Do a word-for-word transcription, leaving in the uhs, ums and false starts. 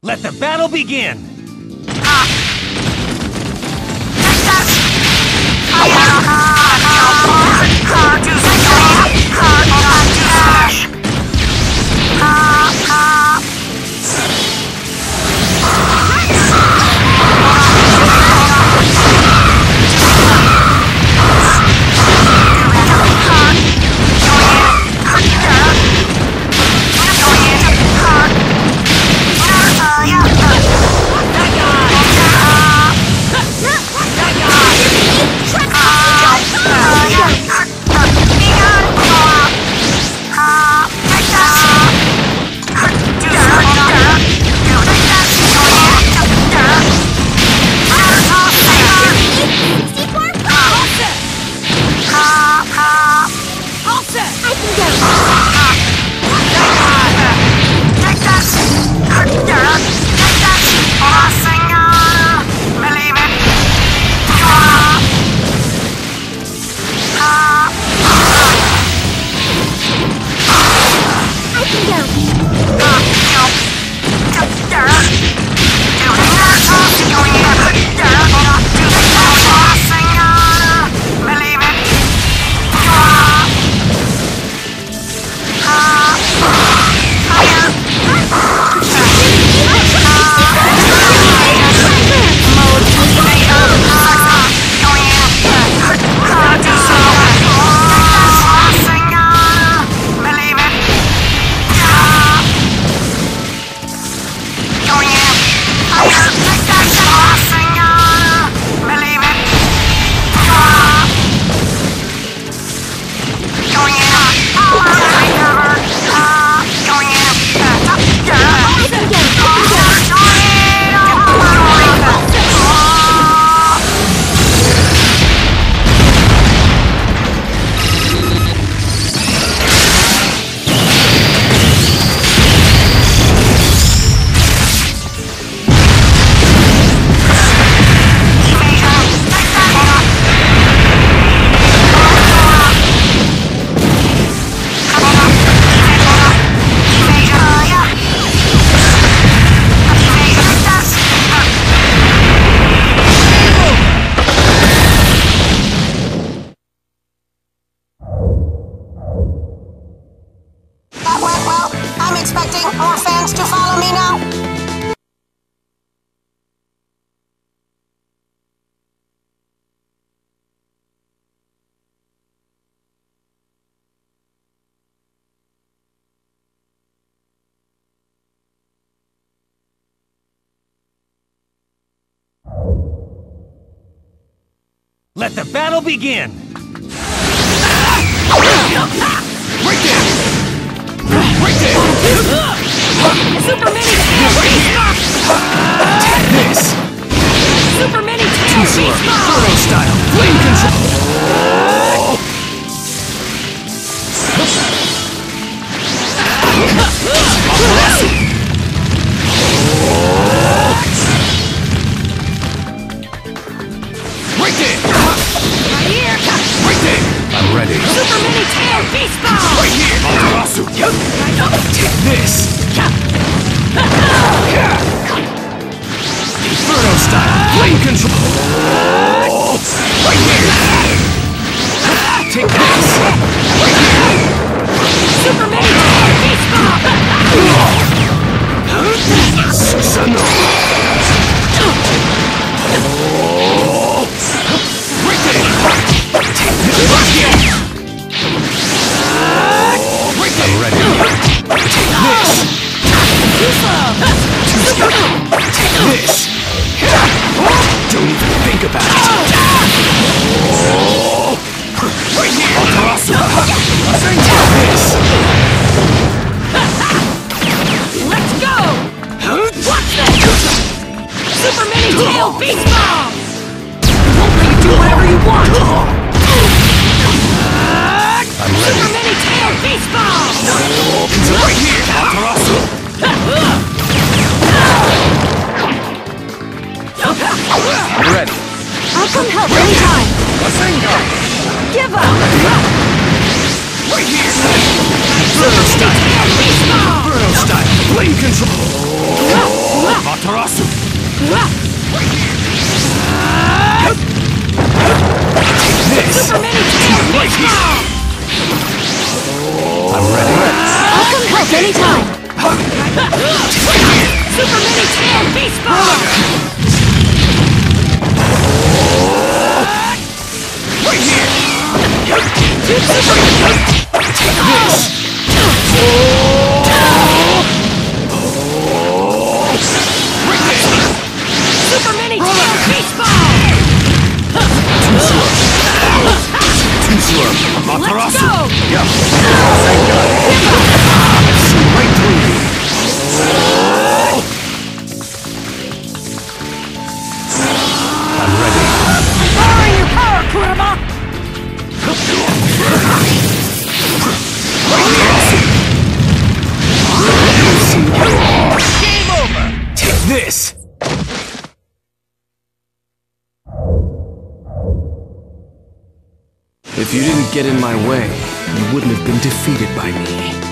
Let the battle begin! More fans to follow me now? Let the battle begin! Right there! Right there! Super mini tail! Take this! Super mini tail! Naruto style! Flame control! Right there! Right here! Right there! I'm ready. Super mini tail! Beast ball! Right here! Matarasu! Take this! Inferno style! Flame control! Right here! Take this! Right here! Super mini tail! Beast ball! Susanoo! Right there! Take this! Right here! Right there! I'm ready. Take this! Too slow! Take this! Don't even think about it! Right here! Matarasu! Take this! Let's go! Watch this! Super mini tail! Beast ball! Won't let you do whatever you want! I'm ready. Super mini tail! Beast ball! Right here! Matarasu! I'm ready. I'll come help anytime! Rasengan! Give up! Right here! Inferno style! Beast ball! Inferno style! Flame control! Matarasu! This! Super mini tail Right beast here! bomb! I'm ready. I'll come help anytime! Super mini tail beast bomb! Right here! Two super Take this! Right there! Super mini tail beast bomb! Too slow. Too slow. Let's Matarasu! go! Yeah. Thank God. See right through you. I'm ready. Borrowing your power, Kurama! Game over! Take this! If you didn't get in my way, you wouldn't have been defeated by me.